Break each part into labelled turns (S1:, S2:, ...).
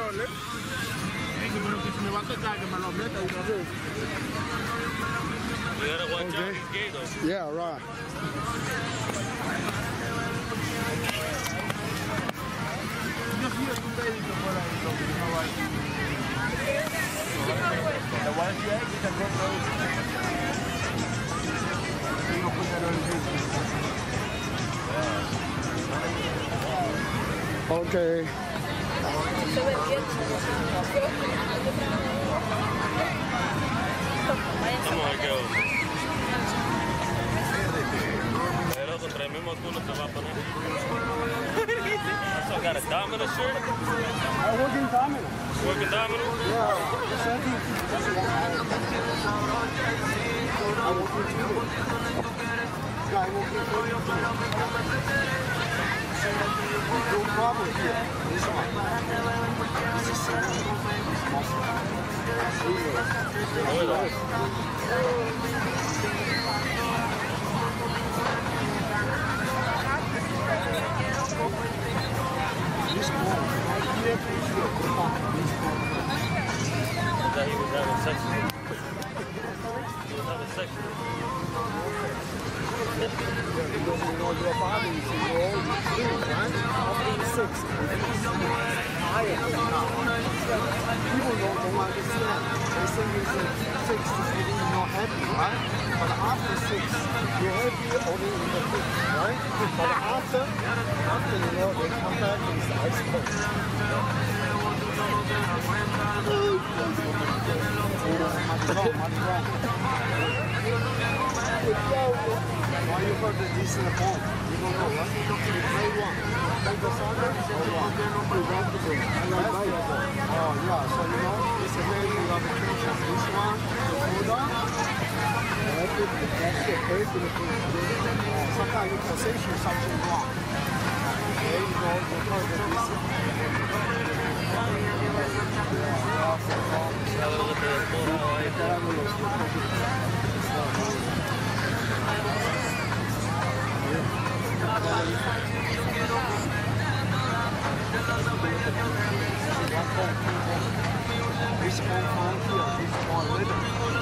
S1: problem. Pero que se me va a tocar, que me lo meta una vez.
S2: You gotta watch out, he's gay though.
S1: Yeah, right. Yo fui a tu médico por ahí, lo que no va a ir. La voy a decir ahí que te encuentro ahí. Tengo que cuidar el ritmo. Okay.
S2: Vamos a ver qué hago. Pero contra el mismo culo te va a poner. So got a domino shirt?
S1: I work in domino.
S2: Working domino?
S1: Yeah. I work in domino. Yeah, I work in domino. No problem here. This one. This is
S2: That he was having sex with you. He was having sex with you.
S1: Your body is all clean, right? After 6. People don't understand. They think it's 6 is really not happy, right? But after 6, you're happy only in the 5th, right? But after they come back and it's ice cold. Why you got this in the phone? You don't know, right? You play one. Play the soccer or what? You basketball. Basketball. Oh, yeah. So, you know, it's a very good application. This one, the Buddha. That's the first thing. Sometimes you can say something wrong. Okay, you know, because of this. This compound here, this small little.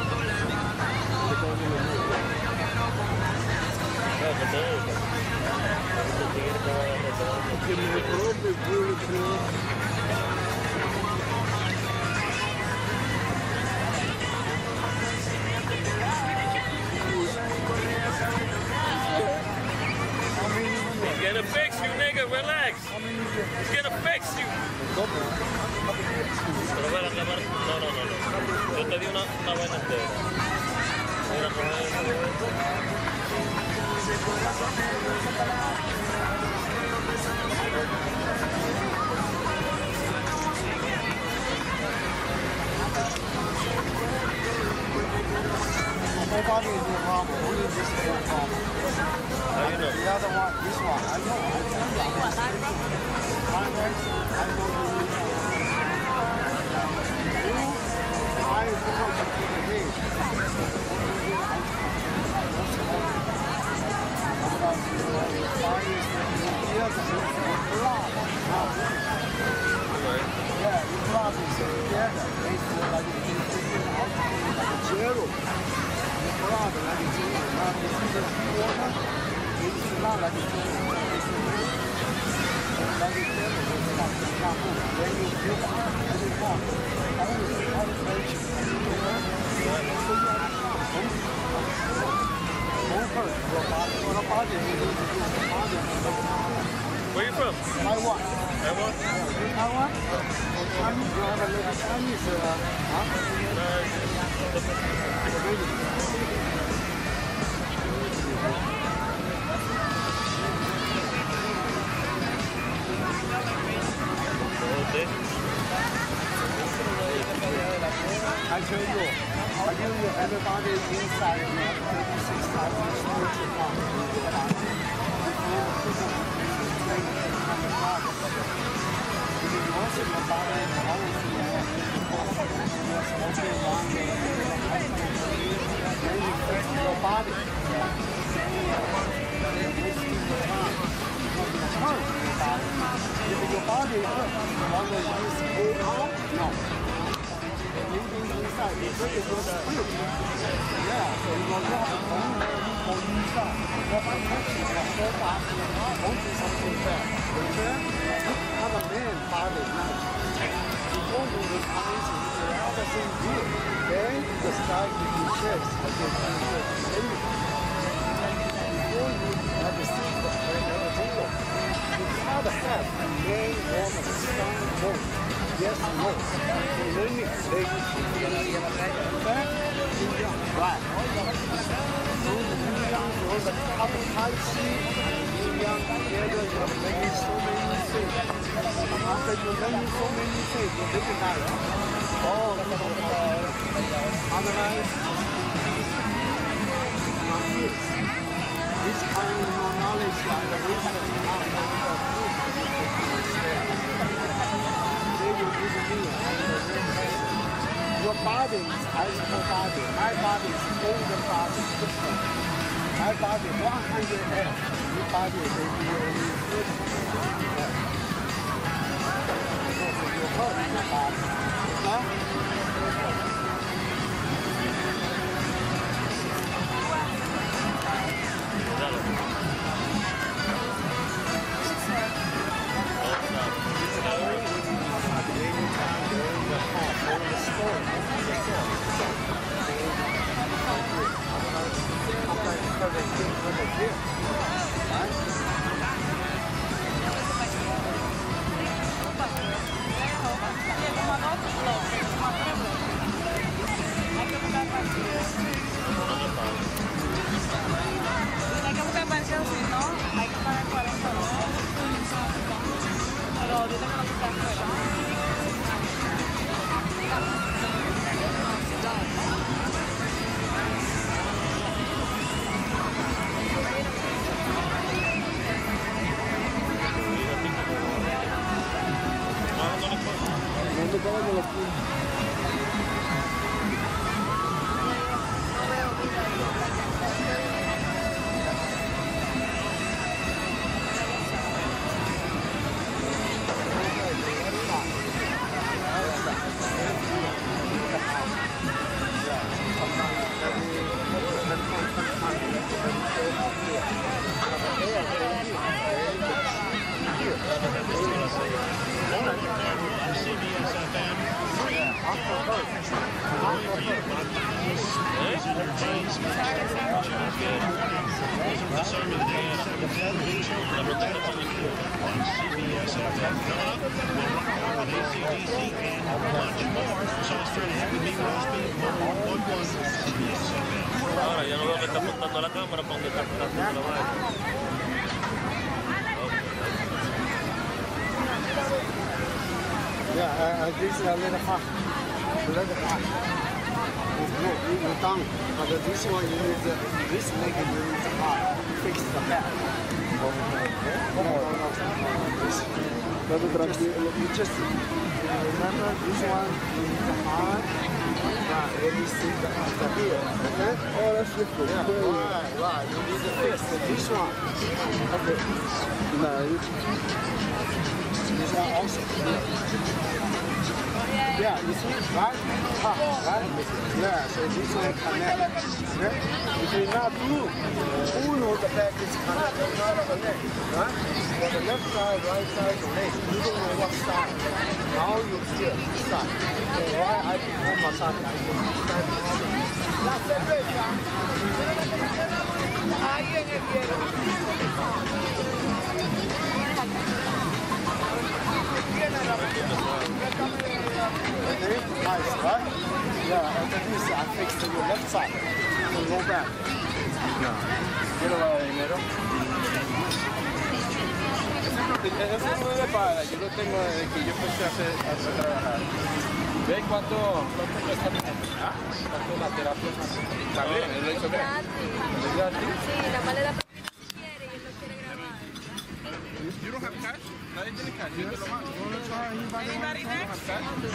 S2: He's gonna fix you, nigga, relax. He's gonna fix you. Pero voy a reclamar. No. Yo te di una vaina entera. Mira,
S1: My body is no problem. Only this is no problem.
S2: how you know?
S1: The other one, this one, I know. I know I because of the day. Yeah, the blood is together. It's like a zero. The blood like a zero. Now this is the water. It's not like a zero. It's like a zero. It's not when you feel every part.
S2: Where you from?
S1: Taiwan.
S2: Taiwan?
S1: Taiwan? Chinese, you have a little Chinese, I tell you, everybody inside, 36,000 square pounds. Your body. If your body, 所以我要从我以上，我把开始的说法，同时上去的，对不对？他的 main body before you will come into the other thing here, then the sky will be shapes against the enemy. Before you have the seed of the zero, you can't have a main woman, sun, moon. Yes, no. So learning, they right. So the young girls that have a high sea, young together, you are learning so many things. After you learn so many things, you recognize all the otherwise, this kind of knowledge like the wisdom your body is physical body. My body is older body. My body 100 F. Your body is only 30. So you hurt your body.
S3: Hay que buscar pensión, si no, hay que pagar 40 dólares. Pero ahorita que no se está afuera.
S2: Ahora ya no veo que está apuntando la cámara para donde está apuntando la vaina.
S1: Yeah, this is a little hot. It's good, you're done. But this one, you need this leg, you need to fix the back. You just remember this one, you need to hard. Let me see the here, okay? Oh, that's difficult. Yeah, right. You need to fix this one. Okay. No, this one also. Yeah, you see, right? Right? Yeah, so this one connect. Okay? If you not do, who knows the back is connected, not the leg, right? For the left side, right side, the leg, you don't know what side. Now you feel this side. So why I perform massage like this side? That's the way, ahí en el cielo. Okay, nice, right? Yeah, and then this I fixed to your left side. So go back. Yeah. ¿Quiero la de dinero?
S4: Eso no me para, yo lo tengo desde que yo empecé a trabajar. ¿Ve cuánto cuesta cuánto la terapia? ¿Está bien? ¿Él lo hizo bien? ¿Es gratis?
S3: Sí, nada más le da para que quiere y él lo quiere grabar.
S4: You don't have cash? Nadie tiene cash. Yo te lo mando.
S3: Anybody next?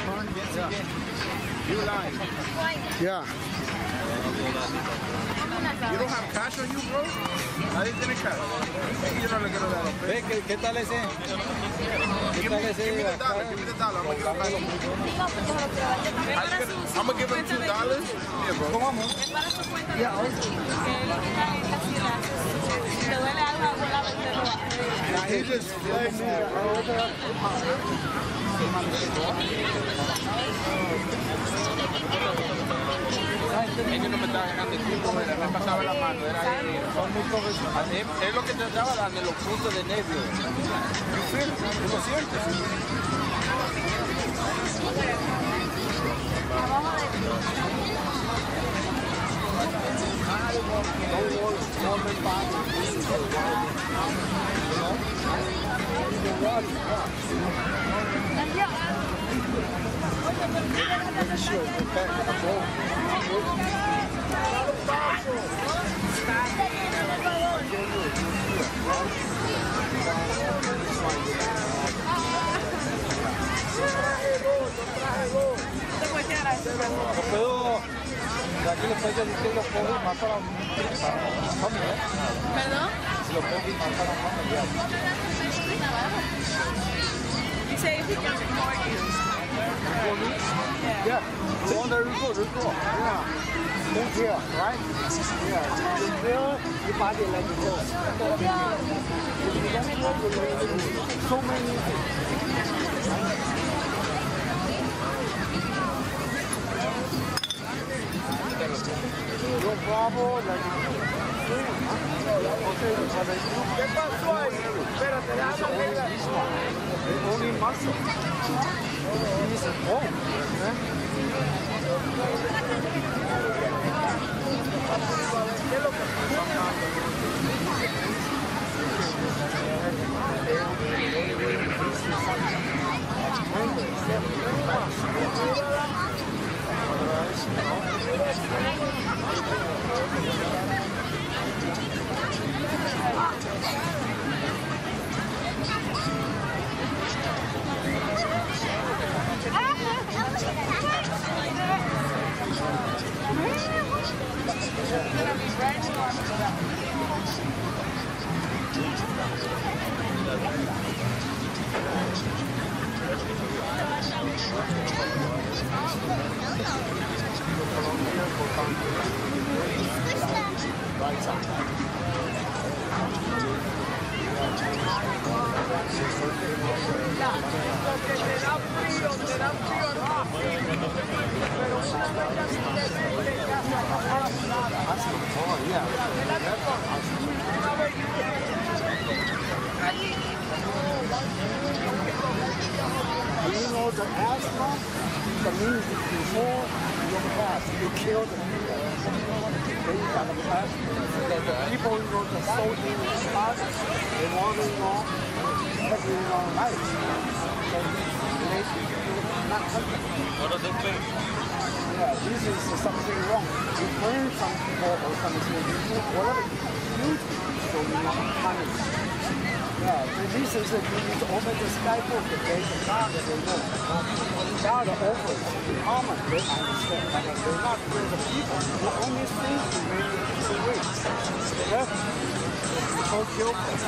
S4: You lying.
S1: Yeah.
S4: You don't have cash on you, bro? Nadie tiene cash. Yo no le quiero dar a los
S5: ¿Qué tal ese? ¿Qué tal ese?
S4: Give me the dollar. Give me the dollar. I'm gonna give him $2. Yeah, bro.
S3: Es para su cuenta de que él está en la ciudad. Si te duele algo, abuela, te lo
S1: Now he just flagged me.
S4: Ellos no me estaban dejando el tiempo, me pasaba la mano. Era son muy profesionales. Es lo que te estaba dando los puntos de nervio. ¿Tú lo sientes?
S5: Lo puedo, de aquí le puedes decir que lo puedo ir más para mami, ¿eh?
S3: ¿Perdón?
S5: Si lo puedo ir más para mami, ya.
S3: You say if he can record you.
S1: Yeah. The one that record. Yeah. Move here, right? Yeah. You feel your body let it go. So many. No problem, let it go. ¿Qué pasó ahí? Espérate, déjame ver. Only muscle. He's at home. ¿Qué es lo que You know the asthma, the means before your pass, you kill the people. Then you got the pass. The people, you know, the soldier in the spot, they want to, you know, every life. So they not helping.
S2: What does it mean?
S1: Yeah, this is something wrong. You burn some people or something, you do whatever you do, so you not punish. Yeah, this is you need to open the skybook, they God, they know. God offers common, they understand. But they're not for the people. The only thing to make it is the way. Yeah? So guilty.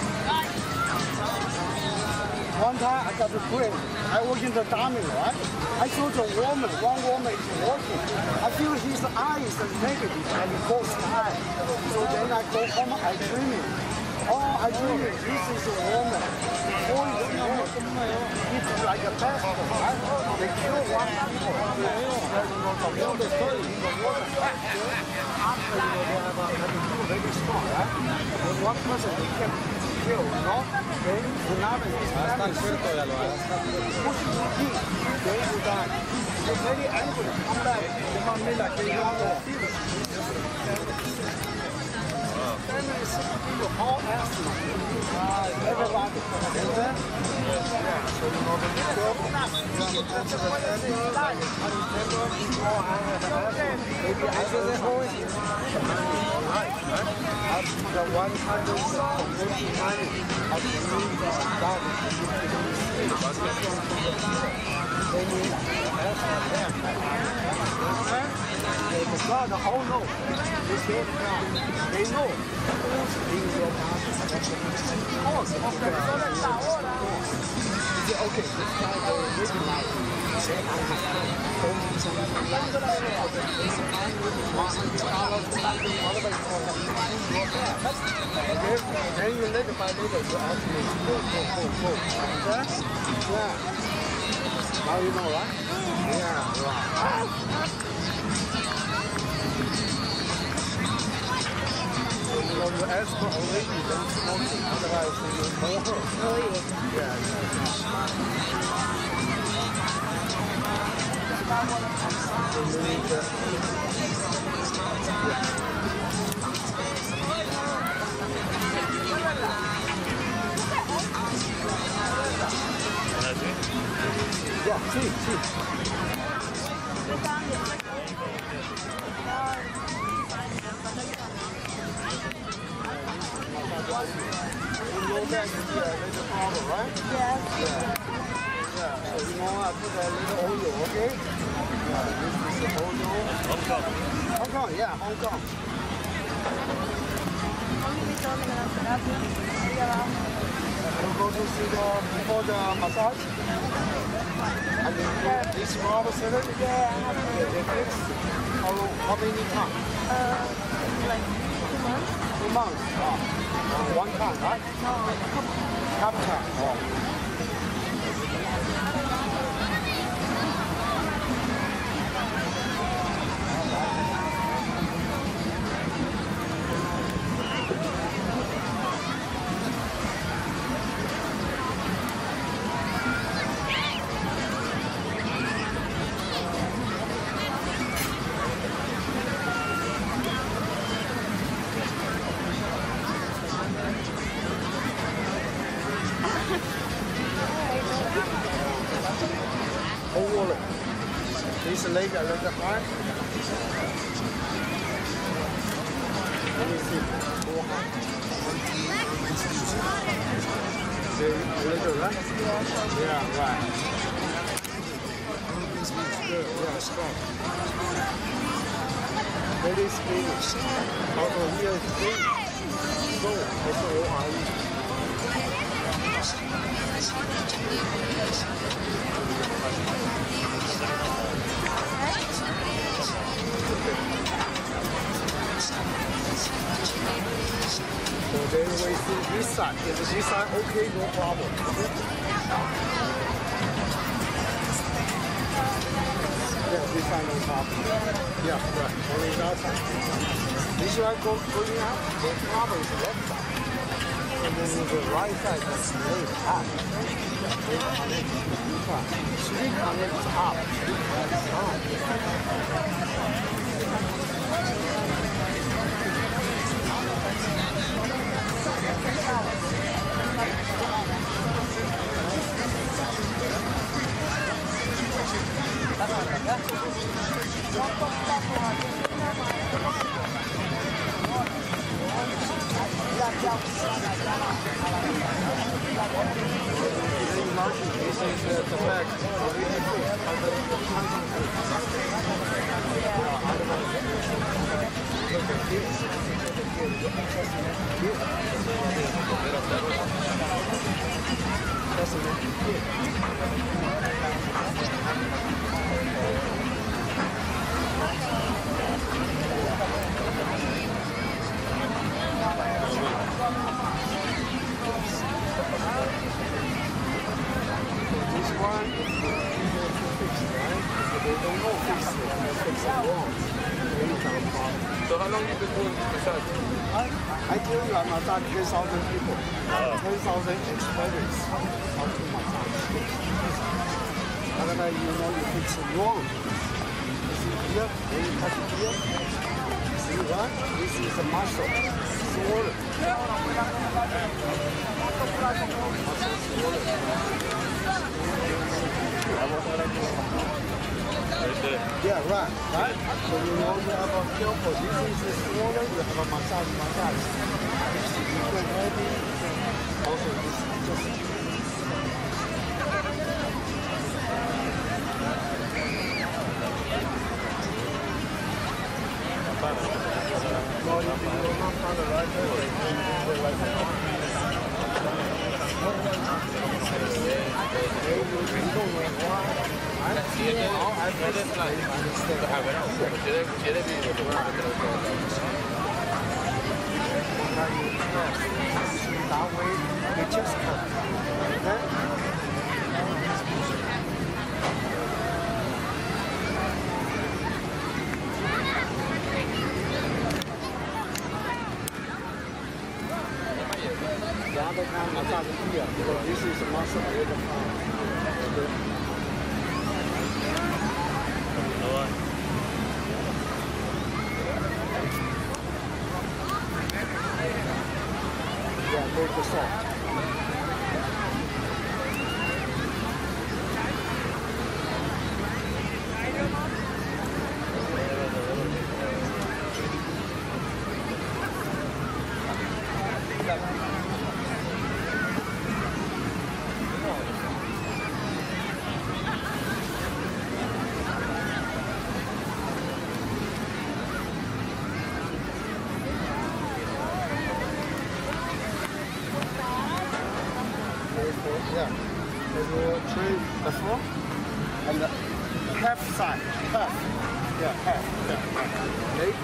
S1: One time I got a friend. I work in the army, right? I saw the woman, one woman is working. I feel his eye is negative and it goes high. So then I go home, I dream it. Oh, I dream it. This is a woman. Oh, it's a woman. It's like a pastor, right? They kill one people. The water story in the water. After they have very strong, right? When one person they can kill, you know? Then another is push the key. Then you die. They're very angry. Come back. They want me like they want to feel it. family is people all asthma. Everybody. Understand? Yeah, so you know the job. That's the family. All asthma. Maybe I just at home. Right. The 100 completely money of the new God they need asthma there. Understand? The God, the whole know. They know who's in your body. Okay, this guy will recognize you. Say, I have told you something. Then you let the by later to ask me, go. Yeah. Now you know, right? Yeah, right. You know, you ask for a lady, don't smoke it. Otherwise, you know her. Oh, yeah. Yeah, see. You know that little powder, right?
S3: Yes.
S1: Yeah. So you know I put a little oil, okay? Yeah, this is the oil. Hong Kong, yeah, Hong Kong. You go to see before the massage? I mean, this rubber salad?
S3: Yeah.
S1: They fix? How many times?
S3: Like 2 months?
S1: 2 months. One time, right?
S3: No,
S1: Couple times. Oh. Over it. This leg a little high. Let me see. Go high. See, a little, right? Yeah, right. Good, yeah, strong. Very skinny. Also here is big. So, S-O-R-E. So then we see this side. Is this side okay? No problem. Yeah, this side no problem. Yeah, right. Only that side. This side going up. The problem is left side. And then the right side is laid up. Sleep on it is up. This is the back. This one is fixed, right? They don't know fix it. They fix it wrong.
S4: So how long you been doing this massage?
S1: I tell you, I massage 10,000 people. 10,000 experience how to massage. Otherwise, you know you fix it wrong. You see here, when you touch it here, see what? This is a muscle. See some water.
S2: Right there.
S1: Yeah, right. So you know you have a feel for this is water, you have a massage. You can maybe also this is just that way they just come. Okay? The other kind massage here, because this is a muscle with the palm. Yeah, make the soft. Yeah. There's a tray the front and the half side. Half. Yeah, half. Yeah. Okay.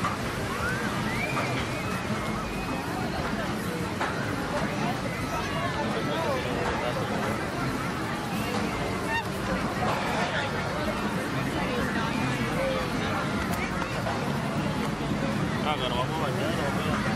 S2: Nos vamos a bañar, nos vamos a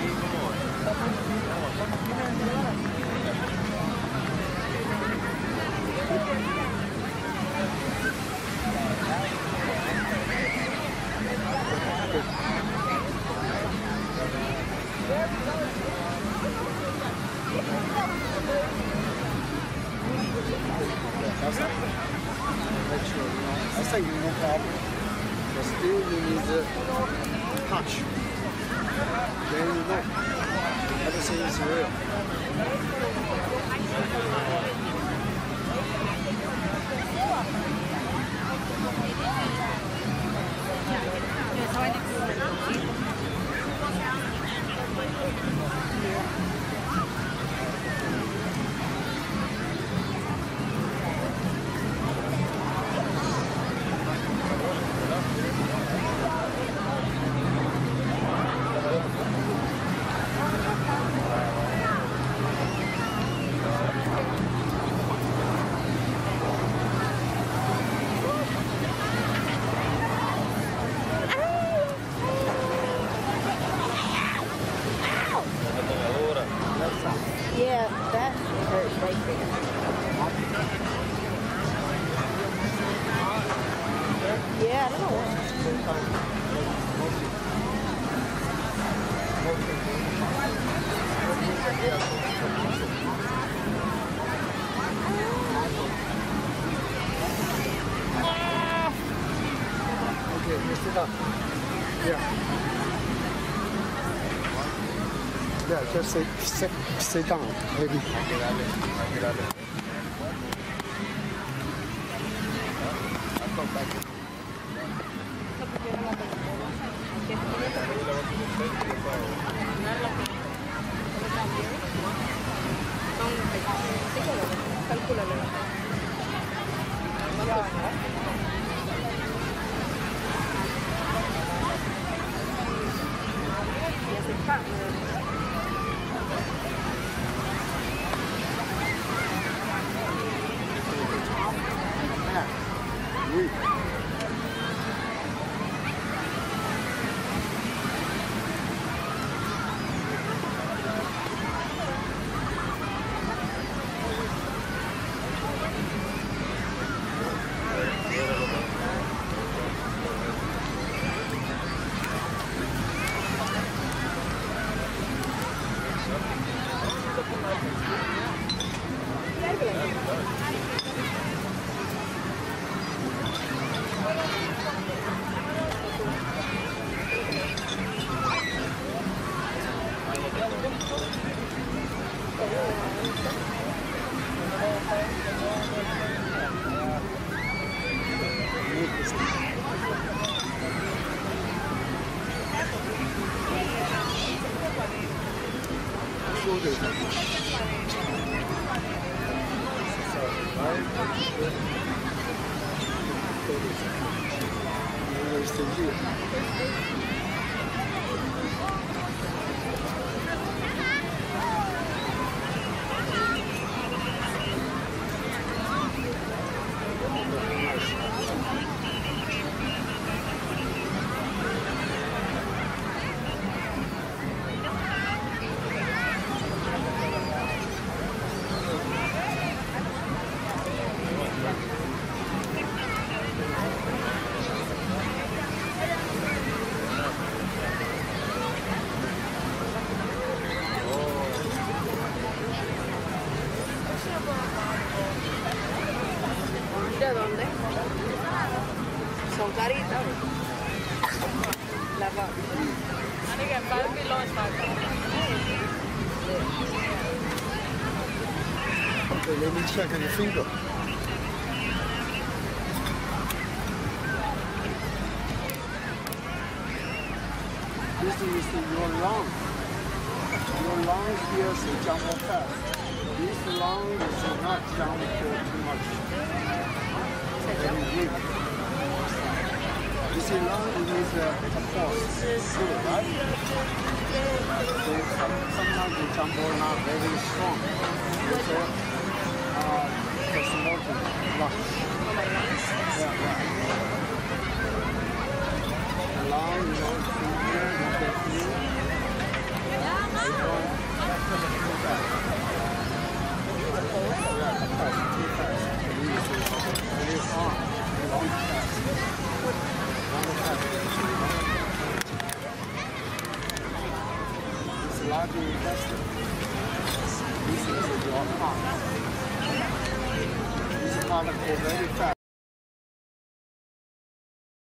S1: Make sure, I think no problem. But still you need to touch. Then you know everything is real.
S3: Yeah, that hurt right there. Yeah, I don't know what.
S1: Okay, you sit up. Yeah. Yeah, just sit down, maybe.
S4: Hay que darle.
S1: shoulders.
S3: ¿De dónde? Son caritas. La va. Ani que $5 está acá.
S1: Okay, let me check on your finger. This is your lung. Your lung here is jump fast. This lung is not jump too much. Very weak. This lung is a force. Good, right? So sometimes the jump not very strong. So small lungs. Yeah. Long, you know, here, you can feel. It's large intestine. This is your heart. This part goes very fast.